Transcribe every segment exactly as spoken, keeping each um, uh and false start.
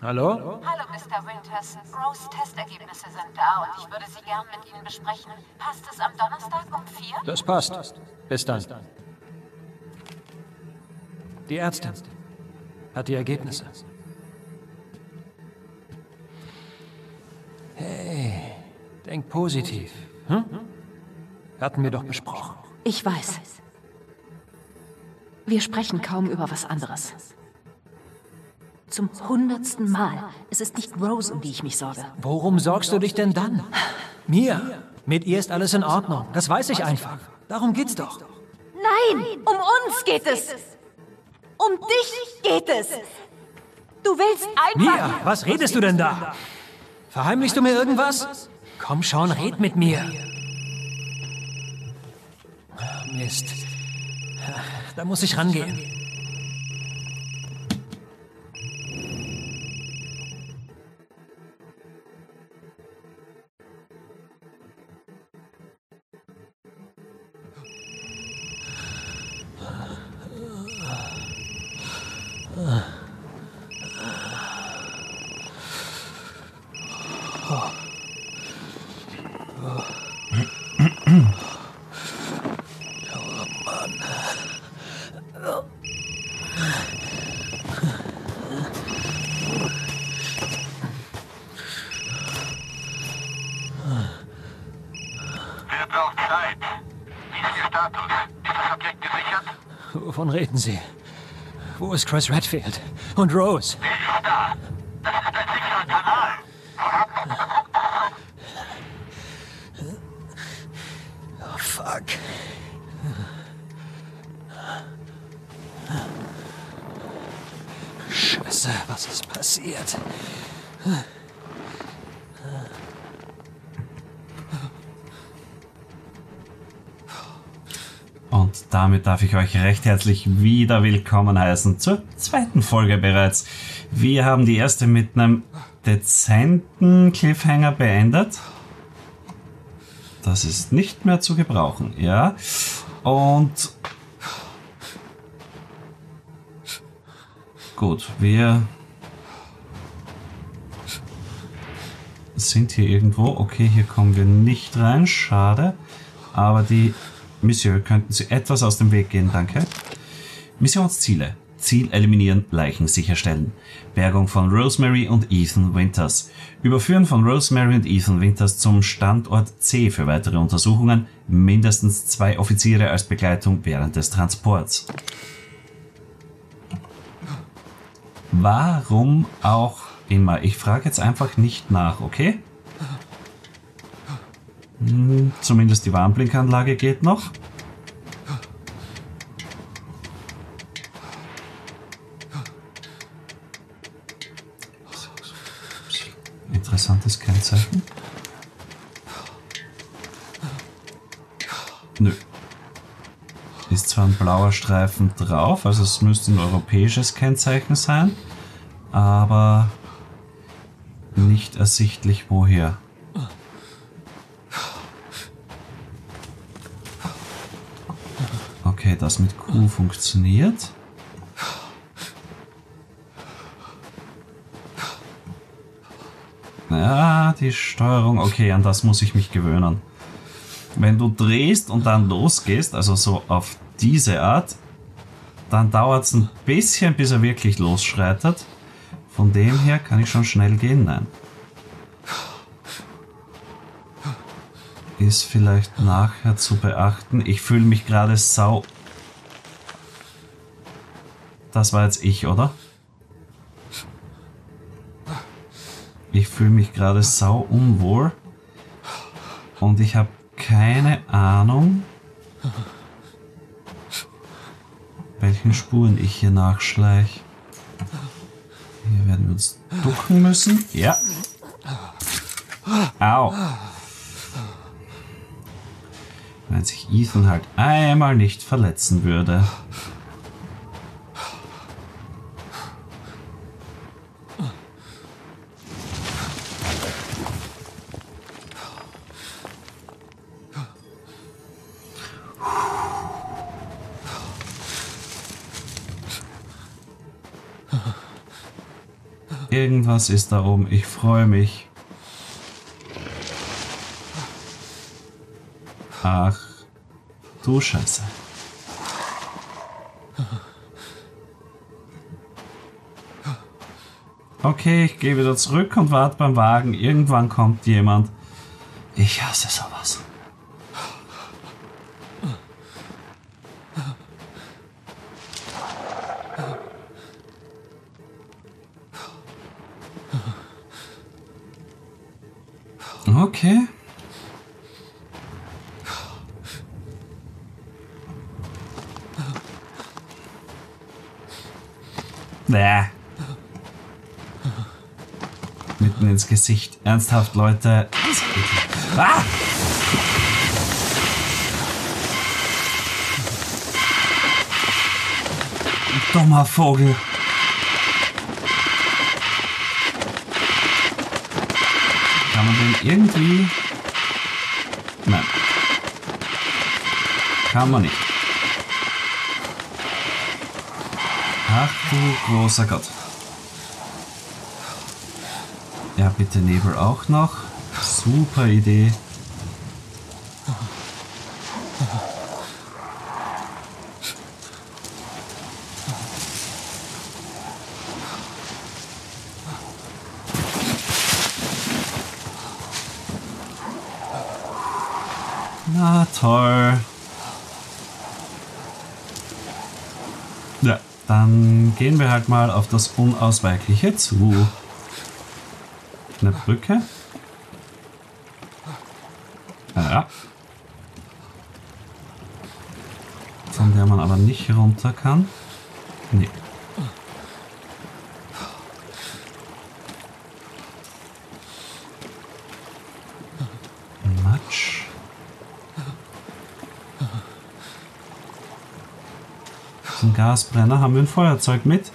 Hallo? Hallo, Mister Winters. Rose Testergebnisse sind da und ich würde sie gern mit Ihnen besprechen. Passt es am Donnerstag um vier? Das passt. Bis dann. Die Ärztin hat die Ergebnisse. Hey, denk positiv. Hm? Hatten wir doch besprochen. Ich weiß. Wir sprechen kaum über was anderes. Zum hundertsten Mal. Es ist nicht Rose, um die ich mich sorge. Worum sorgst du dich denn dann? Mir. Mit ihr ist alles in Ordnung. Das weiß ich einfach. Darum geht's doch. Nein, um uns geht es. Um dich geht es. Du willst einfach... Mia, was redest du denn da? Verheimlichst du mir irgendwas? Komm schon, red mit mir. Mist. Da muss ich rangehen. Wovon reden Sie? Wo ist Chris Redfield? Und Rose? Der ist da. Das ist ein sicherer Kanal. Oh, fuck. Scheiße, was ist passiert? Und damit darf ich euch recht herzlich wieder willkommen heißen zur zweiten Folge bereits. Wir haben die erste mit einem dezenten Cliffhanger beendet. Das ist nicht mehr zu gebrauchen, ja. Und gut, wir sind hier irgendwo. Okay, hier kommen wir nicht rein, schade. Aber die Monsieur, könnten Sie etwas aus dem Weg gehen, danke. Missionsziele. Ziel eliminieren, Leichen sicherstellen. Bergung von Rosemary und Ethan Winters. Überführen von Rosemary und Ethan Winters zum Standort C für weitere Untersuchungen. Mindestens zwei Offiziere als Begleitung während des Transports. Warum auch immer. Ich frage jetzt einfach nicht nach, okay? Hm, zumindest die Warnblinkanlage geht noch. Interessantes Kennzeichen. Nö. Ist zwar ein blauer Streifen drauf, also es müsste ein europäisches Kennzeichen sein, aber nicht ersichtlich woher. Okay, das mit Q funktioniert. Ja, die Steuerung, okay, an das muss ich mich gewöhnen. Wenn du drehst und dann losgehst, also so auf diese Art, dann dauert es ein bisschen, bis er wirklich losschreitet. Von dem her kann ich schon schnell gehen, nein. Ist vielleicht nachher zu beachten. Ich fühle mich gerade sau... Das war jetzt ich, oder? Ich fühle mich gerade sau unwohl. Und ich habe keine Ahnung, welchen Spuren ich hier nachschleiche. Hier werden wir uns ducken müssen. Ja. Au. Wenn sich Ethan halt einmal nicht verletzen würde. Irgendwas ist da oben. Ich freue mich. Ach, du Scheiße. Okay, ich gehe wieder zurück und warte beim Wagen. Irgendwann kommt jemand. Ich hasse sowas. Okay. Bäh. Mitten ins Gesicht. Ernsthaft, Leute. Ah! Dummer Vogel. Kann man den irgendwie... Nein. Kann man nicht. Ach du großer Gott. Ja, bitte Nebel auch noch. Super Idee. Na toll. Ja, dann gehen wir halt mal auf das Unausweichliche zu. Eine Brücke. Ja. Von der man aber nicht runter kann. Nee. Matsch. Zum Gasbrenner haben wir ein Feuerzeug mit.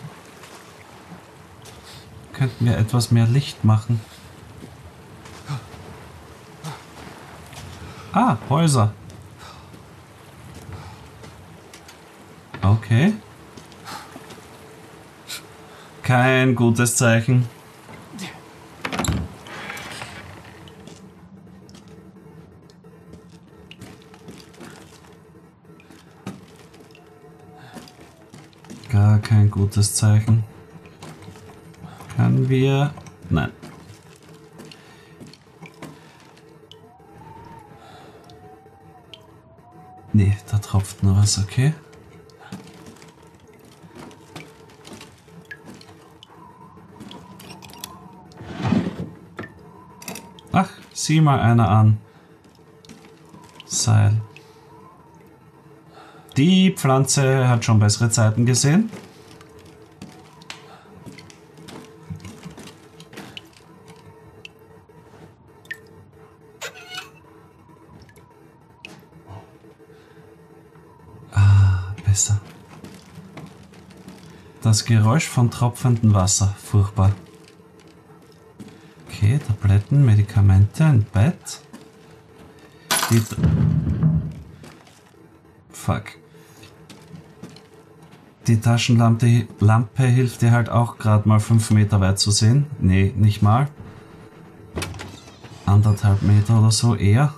Könnten wir etwas mehr Licht machen. Ah, Häuser. Okay. Kein gutes Zeichen. Gar kein gutes Zeichen. Können wir... Nein. Nee, da tropft nur was, okay. Ach, sieh mal einer an. Seil. Die Pflanze hat schon bessere Zeiten gesehen. Das Geräusch von tropfendem Wasser. Furchtbar. Okay, Tabletten, Medikamente, ein Bett. Die... Fuck. Die Taschenlampe Lampe hilft dir halt auch gerade mal fünf Meter weit zu sehen. Nee, nicht mal. Anderthalb Meter oder so eher.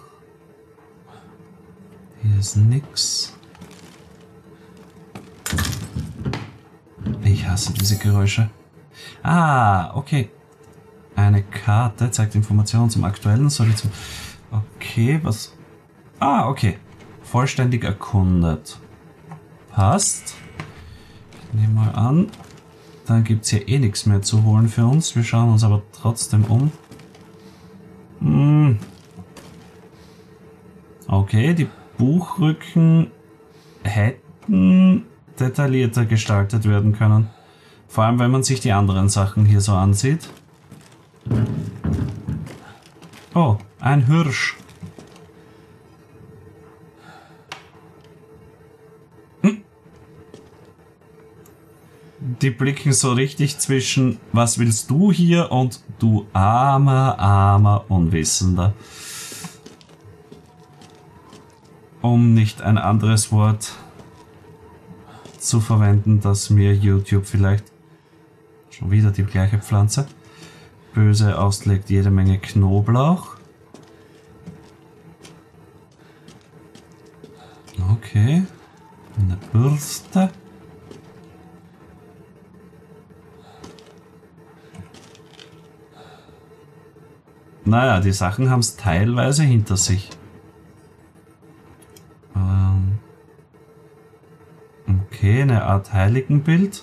Hier ist nix. Ich hasse diese Geräusche. Ah, okay. Eine Karte zeigt Informationen zum aktuellen sowie zum... Okay, was... Ah, okay. Vollständig erkundet. Passt. Ich nehme mal an. Dann gibt es hier eh nichts mehr zu holen für uns. Wir schauen uns aber trotzdem um. Hm. Okay, die Buchrücken hätten detaillierter gestaltet werden können. Vor allem, wenn man sich die anderen Sachen hier so ansieht. Oh, ein Hirsch. Hm. Die blicken so richtig zwischen, was willst du hier und du armer, armer Unwissender. Um nicht ein anderes Wort zu verwenden, das mir YouTube vielleicht Schon wieder die gleiche Pflanze. Böse auslegt jede Menge Knoblauch. Okay. Eine Bürste. Naja, die Sachen haben es teilweise hinter sich. Ähm okay, eine Art Heiligenbild.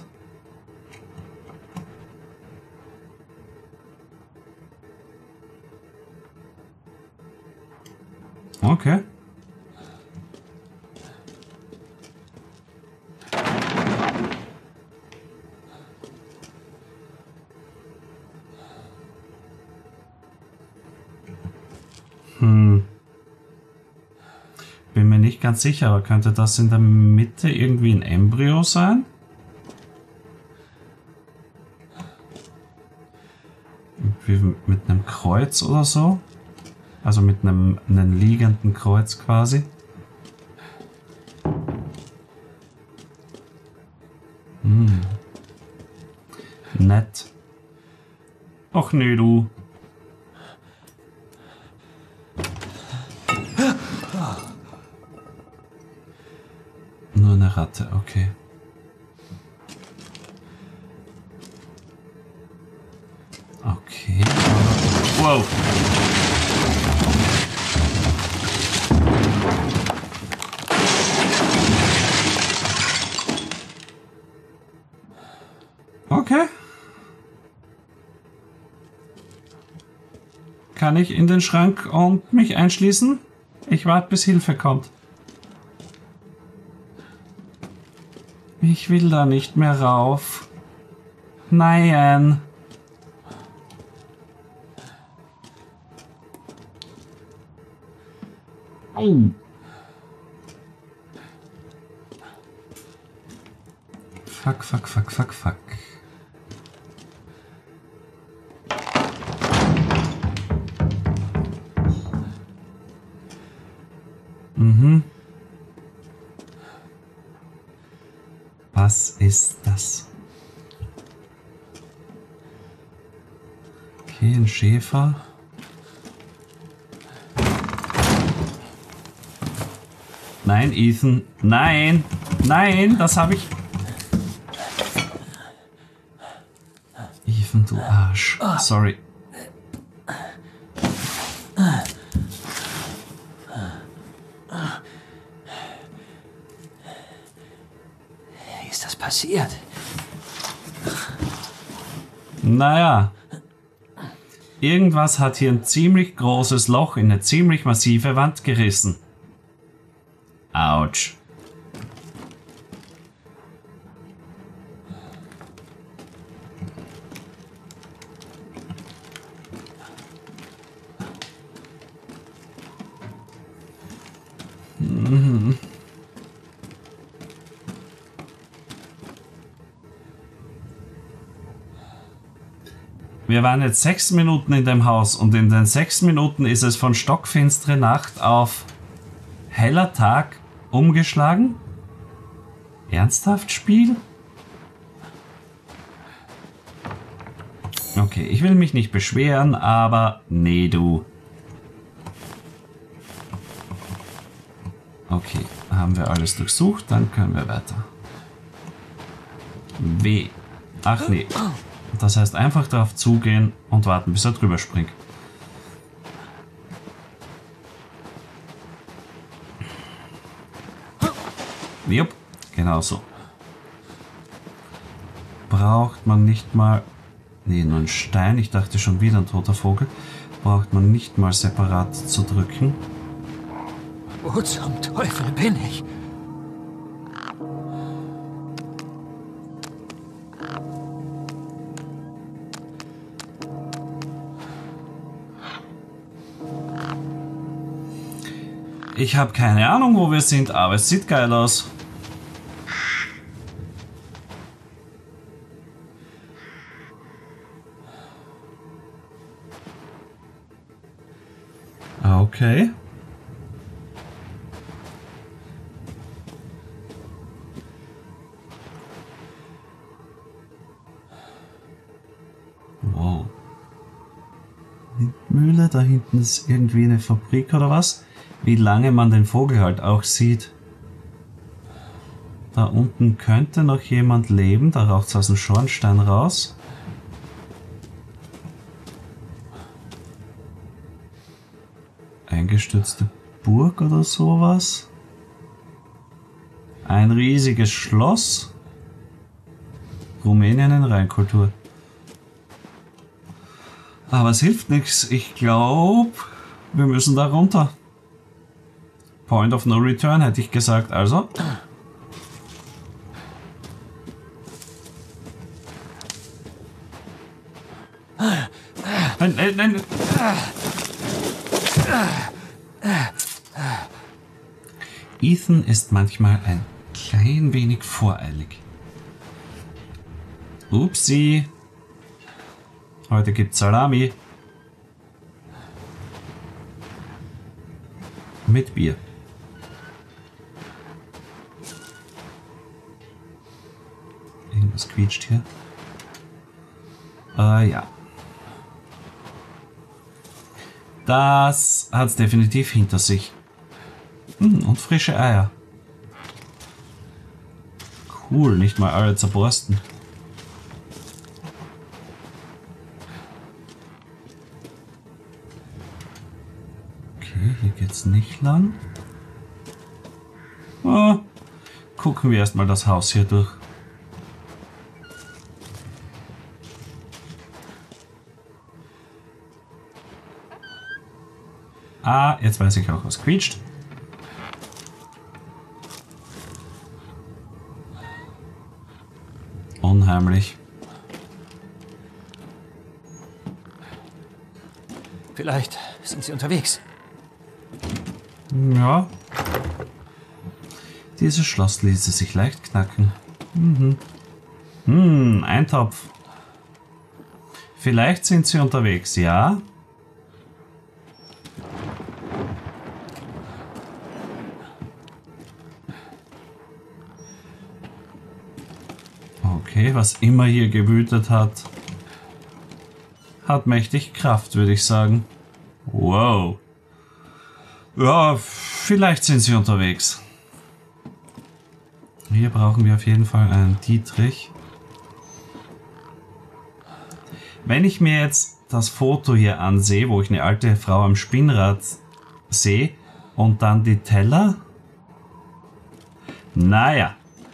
Okay. Hm. Bin mir nicht ganz sicher, aber könnte das in der Mitte irgendwie ein Embryo sein? Irgendwie mit einem Kreuz oder so? Also mit einem, einem liegenden Kreuz quasi. Hm. Nett. Och nee, du. Nur eine Ratte, okay. Okay. Wow. Okay. Kann ich in den Schrank und mich einschließen? Ich warte, bis Hilfe kommt. Ich will da nicht mehr rauf. Nein. Au. Fuck, fuck, fuck, fuck, fuck. Mhm. Was ist das? Okay, ein Schäfer. Nein, Ethan. Nein. Nein, das habe ich... Ethan, du Arsch. Sorry. Wie ist das passiert? Naja. Irgendwas hat hier ein ziemlich großes Loch in eine ziemlich massive Wand gerissen. Autsch. Mhm. Wir waren jetzt sechs Minuten in dem Haus und in den sechs Minuten ist es von stockfinstere Nacht auf heller Tag umgeschlagen? Ernsthaft, Spiel? Okay, ich will mich nicht beschweren, aber nee, du. Okay, haben wir alles durchsucht, dann können wir weiter. W. Ach nee. Das heißt einfach darauf zugehen und warten, bis er drüber springt. Jupp, genau so. Braucht man nicht mal... Nee, nur ein Stein. Ich dachte schon wieder ein toter Vogel. Braucht man nicht mal separat zu drücken. Wo zum Teufel bin ich? Ich habe keine Ahnung, wo wir sind, aber es sieht geil aus. Okay. Wow. Windmühle, da hinten ist irgendwie eine Fabrik oder was? Wie lange man den Vogel halt auch sieht. Da unten könnte noch jemand leben, da raucht es aus dem Schornstein raus. Eingestürzte Burg oder sowas. Ein riesiges Schloss. Rumänien in Reinkultur. Aber es hilft nichts. Ich glaube, wir müssen da runter. Point of no return, hätte ich gesagt. Also. Nein, nein, nein. Ethan ist manchmal ein klein wenig voreilig. Upsi. Heute gibt's Salami. Mit Bier. Irgendwas quietscht hier. Äh, ja. Das hat's definitiv hinter sich. Hm, und frische Eier. Cool, nicht mal alle zerborsten. Okay, hier geht's nicht lang. Oh, gucken wir erstmal das Haus hier durch. Ah, jetzt weiß ich auch, was quietscht. Unheimlich. Vielleicht sind sie unterwegs. Ja. Dieses Schloss ließe sich leicht knacken. Mhm. Hm, Eintopf. Vielleicht sind sie unterwegs, ja. Okay, was immer hier gewütet hat, hat mächtig Kraft, würde ich sagen. Wow. Ja, vielleicht sind sie unterwegs. Hier brauchen wir auf jeden Fall einen Dietrich. Wenn ich mir jetzt das Foto hier ansehe, wo ich eine alte Frau am Spinnrad sehe und dann die Teller. Naja.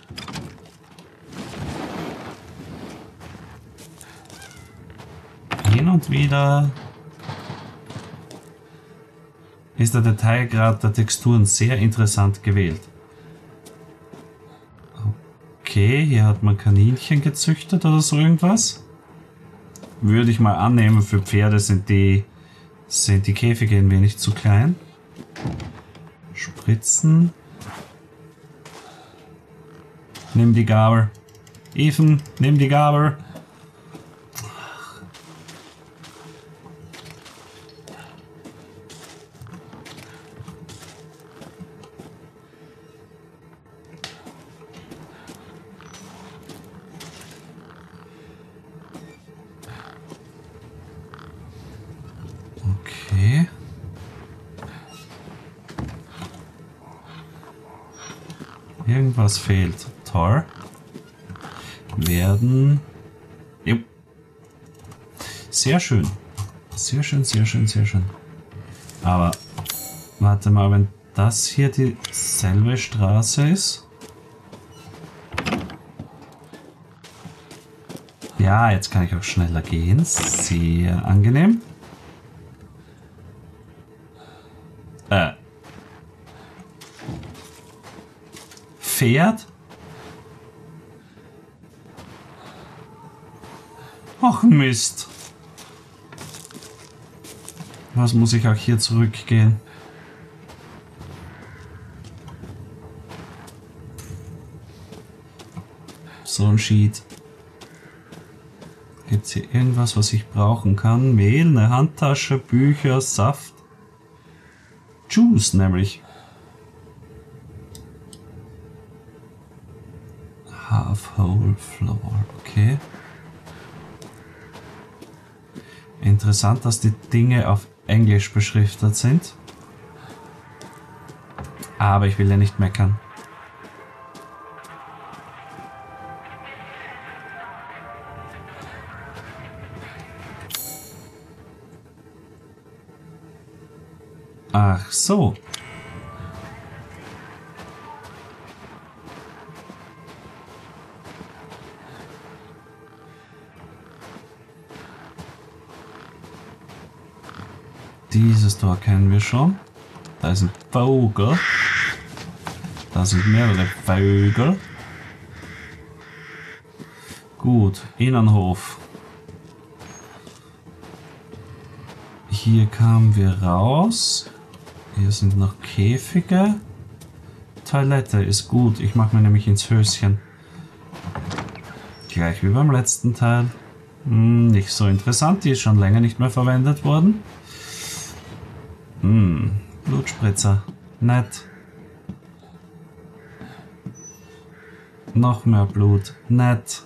Hin und wieder ist der Detailgrad der Texturen sehr interessant gewählt. Okay, hier hat man Kaninchen gezüchtet oder so irgendwas. Würde ich mal annehmen, für Pferde sind die, sind die Käfige ein wenig zu klein. Spritzen. Nimm die Gabel. Ethan, nimm die Gabel. Okay. Irgendwas fehlt. Toll. Werden. Jo. Sehr schön. Sehr schön, sehr schön, sehr schön. Aber warte mal, wenn das hier dieselbe Straße ist. Ja, jetzt kann ich auch schneller gehen. Sehr angenehm. Äh. Pferd? Ach Mist. Was muss ich auch hier zurückgehen? So ein Sheet. Gibt es hier irgendwas, was ich brauchen kann? Mehl, eine Handtasche, Bücher, Saft. Juice nämlich. Half whole flour, okay. Interessant, dass die Dinge auf Englisch beschriftet sind. Aber ich will ja nicht meckern. Ach so. Dieses Tor kennen wir schon. Da ist ein Vogel. Da sind mehrere Vögel. Gut, Innenhof. Hier kamen wir raus. Hier sind noch Käfige. Toilette ist gut. Ich mache mir nämlich ins Höschen. Gleich wie beim letzten Teil. Hm, nicht so interessant. Die ist schon länger nicht mehr verwendet worden. Hm, Blutspritzer. Nett. Noch mehr Blut. Nett.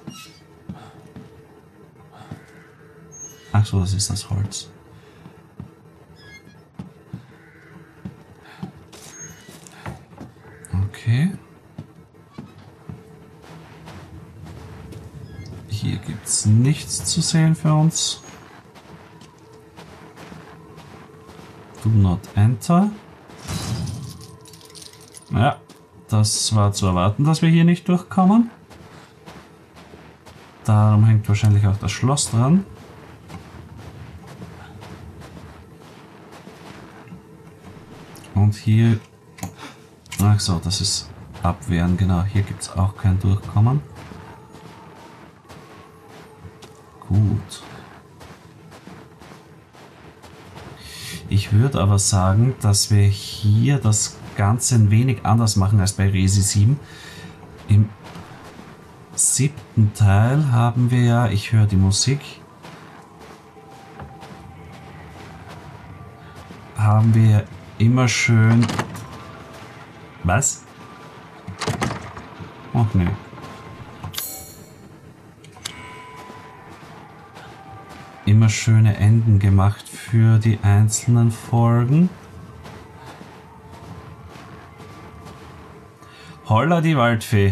Ach so, das ist das Holz. Okay. Hier gibt's nichts zu sehen für uns. Do not enter. Ja, das war zu erwarten, dass wir hier nicht durchkommen. Darum hängt wahrscheinlich auch das Schloss dran. Und hier... Ach so, das ist Abwehren, genau. Hier gibt es auch kein Durchkommen. Gut. Ich würde aber sagen, dass wir hier das Ganze ein wenig anders machen als bei Resi sieben. Im siebten Teil haben wir ja, ich höre die Musik, haben wir immer schön... Was? Ach nee. Immer schöne Enden gemacht für die einzelnen Folgen. Holla die Waldfee.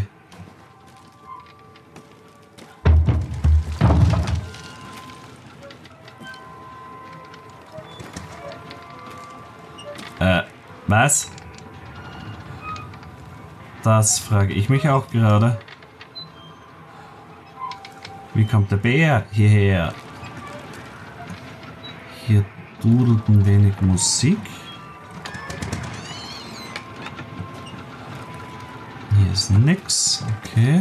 Äh, was? Das frage ich mich auch gerade. Wie kommt der Bär hierher? Hier dudelt ein wenig Musik. Hier ist nix. Okay.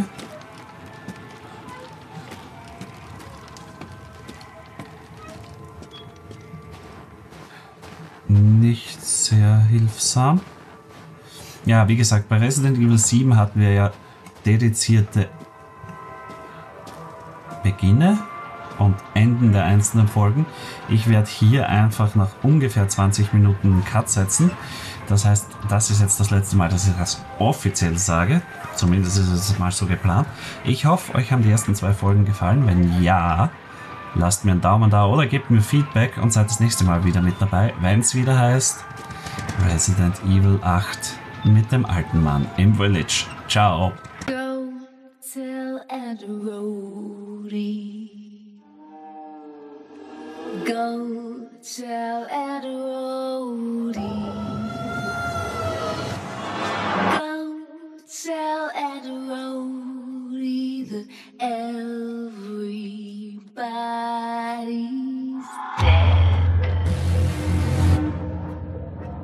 Nicht sehr hilfsam. Ja, wie gesagt, bei Resident Evil sieben hatten wir ja dedizierte Beginne und Enden der einzelnen Folgen. Ich werde hier einfach nach ungefähr zwanzig Minuten einen Cut setzen. Das heißt, das ist jetzt das letzte Mal, dass ich das offiziell sage. Zumindest ist es mal so geplant. Ich hoffe, euch haben die ersten zwei Folgen gefallen. Wenn ja, lasst mir einen Daumen da oder gebt mir Feedback und seid das nächste Mal wieder mit dabei, wenn es wieder heißt Resident Evil acht mit dem alten Mann im Village. Ciao. Go tell Ed Rhodey. Go tell Ed Rhodey. Go tell Ed Rhodey that everybody